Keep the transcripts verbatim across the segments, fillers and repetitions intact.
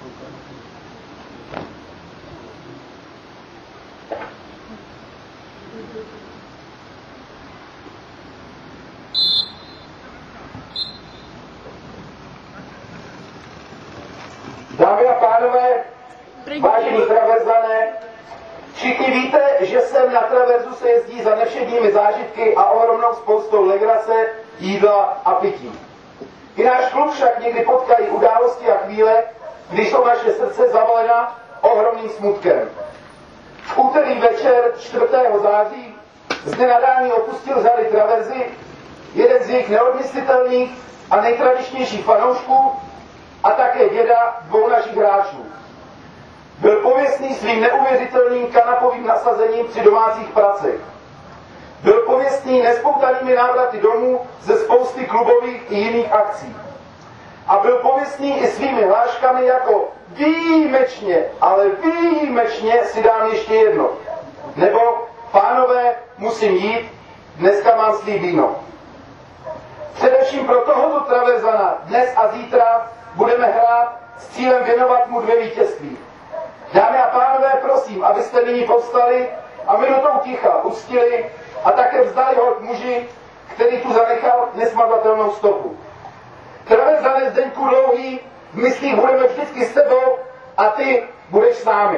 Dámy a pánové, vážení traverzané, všichni víte, že sem na traverzu se jezdí za nevšedními zážitky a ohromnou spoustou legrace, jídla a pití. I náš klub však někdy potkají události a chvíle, když jsou naše srdce zavalena ohromným smutkem. V úterý večer čtvrtého září z nenadání opustil řady traverzy jeden z jejich neodmyslitelných a nejtradičnějších fanoušků a také děda dvou našich hráčů. Byl pověstný svým neuvěřitelným kanapovým nasazením při domácích pracech. Byl pověstný nespoutanými návraty domů ze spousty klubových i jiných akcí. A byl pověstný i svými hláškami jako výjimečně, ale výjimečně si dám ještě jedno. Nebo pánové, musím jít, dneska mám slib víno. Především pro tohoto traverzana dnes a zítra budeme hrát s cílem věnovat mu dvě vítězství. Dámy a pánové, prosím, abyste nyní povstali a minutou ticha uctili a také vzdali hod muži, který tu zanechal nesmazatelnou stopu. Traverzane Zdeňku Dlouhý, v myslích budeme vždycky s tebou a ty budeš s námi.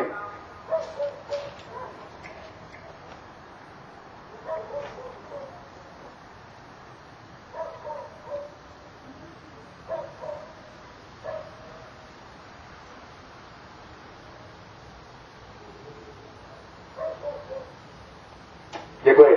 Děkuji.